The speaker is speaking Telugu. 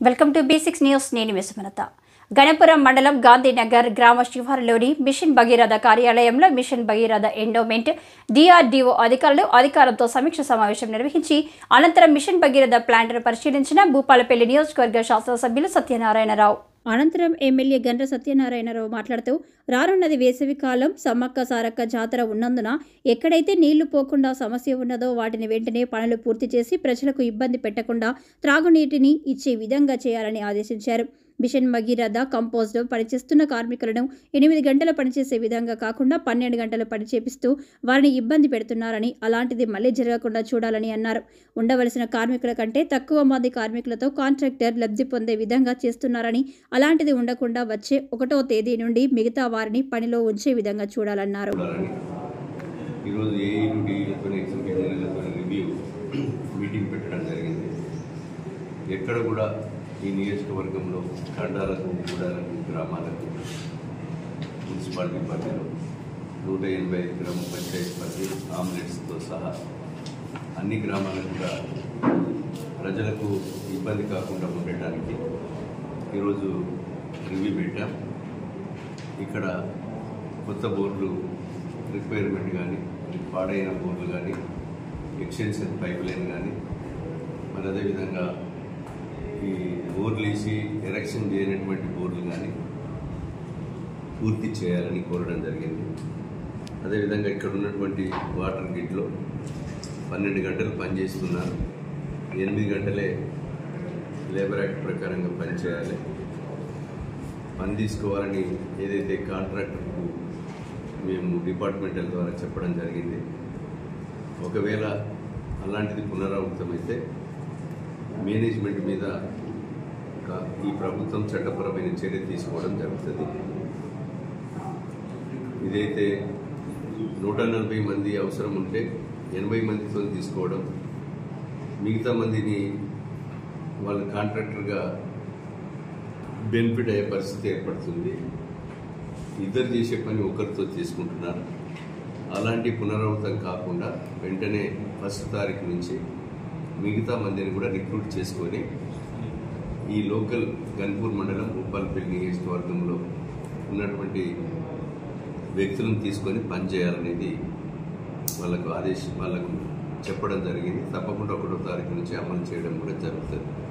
Welcome to basics news. నేను విశ్వనత. గణపురం మండలం గాంధీనగర్ గ్రామ శివారులోని మిషన్ భగీరథ కార్యాలయంలో మిషన్ భగీరథ ఎండోమెంట్ DRDO అధికారులతో సమీక్ష సమావేశం నిర్వహించి అనంతరం మిషన్ భగీరథ ప్లాంట్ను పరిశీలించిన భూపాలపల్లి నియోజకవర్గ శాసనసభ్యులు సత్యనారాయణరావు. అనంతరం ఎమ్మెల్యే గండ్ర సత్యనారాయణరావు మాట్లాడుతూ రానున్నది వేసవికాలం, సమ్మక్క సారక్క జాతర ఉన్నందున ఎక్కడైతే నీళ్లు పోకుండా సమస్య ఉన్నదో వాటిని వెంటనే పనులు పూర్తి చేసి ప్రజలకు ఇబ్బంది పెట్టకుండా త్రాగునీటిని ఇచ్చే విధంగా చేయాలని ఆదేశించారు. మిషన్ భగీరథ కంపోజ్లో పనిచేస్తున్న కార్మికులను 8 గంటలు పనిచేసే విధంగా కాకుండా 12 గంటలు పనిచేపిస్తూ వారిని ఇబ్బంది పెడుతున్నారని, అలాంటిది మళ్లీ జరగకుండా చూడాలని అన్నారు. ఉండవలసిన కార్మికుల కంటే తక్కువ మంది కార్మికులతో కాంట్రాక్టర్ లబ్ధి పొందే విధంగా చేస్తున్నారని, అలాంటిది ఉండకుండా వచ్చే 1వ తేదీ నుండి మిగతా వారిని పనిలో ఉంచే విధంగా చూడాలన్నారు. ఎక్కడ కూడా ఈ నియోజకవర్గంలో తండాలకు, గూడాలకు, గ్రామాలకు మున్సిపాలిటీ పరిధిలో 185 గ్రామ పంచాయతీ పరిధి ఆమ్లెట్స్తో సహా అన్ని గ్రామాలకు కూడా ప్రజలకు ఇబ్బంది కాకుండా ఉండటానికి ఈరోజు రివ్యూ పెట్టాం. ఇక్కడ కొత్త బోర్లు రిక్వైర్మెంట్ కానీ, పాడైన బోర్లు కానీ, ఎక్స్టెన్షన్ పైప్ లైన్ కానీ, మరి అదేవిధంగా ఈ బోర్లు వేసి ఎరెక్షన్ చేయనటువంటి బోర్లు కానీ పూర్తి చేయాలని కోరడం జరిగింది. అదేవిధంగా ఇక్కడ ఉన్నటువంటి వాటర్ గ్రిడ్లో 12 గంటలు పనిచేస్తున్నారు. 8 గంటలే లేబర్ యాక్ట్ ప్రకారంగా పనిచేయాలి. పని తీసుకోవాలని ఏదైతే కాంట్రాక్టర్కు మేము డిపార్ట్మెంటల్ ద్వారా చెప్పడం జరిగింది. ఒకవేళ అలాంటిది పునరావృతమైతే మేనేజ్మెంట్ మీద ఈ ప్రభుత్వం చట్టపరమైన చర్య తీసుకోవడం జరుగుతుంది. ఇదైతే 140 మంది అవసరం ఉంటే 80 మందితో తీసుకోవడం, మిగతా మందిని వాళ్ళ కాంట్రాక్టర్గా బెనిఫిట్ అయ్యే పరిస్థితి ఏర్పడుతుంది. ఇద్దరు చేసే పని ఒకరితో తీసుకుంటున్నారు. అలాంటి పునరావృతం కాకుండా వెంటనే 1వ తారీఖు నుంచి మిగతా మందిని కూడా రిక్రూట్ చేసుకొని ఈ లోకల్ గన్పూర్ మండలం భూపాలపల్లి నియోజకవర్గంలో ఉన్నటువంటి వ్యక్తులను తీసుకొని పనిచేయాలనేది వాళ్ళకు చెప్పడం జరిగింది. తప్పకుండా 1వ తారీఖు నుంచి అమలు చేయడం కూడా జరుగుతుంది.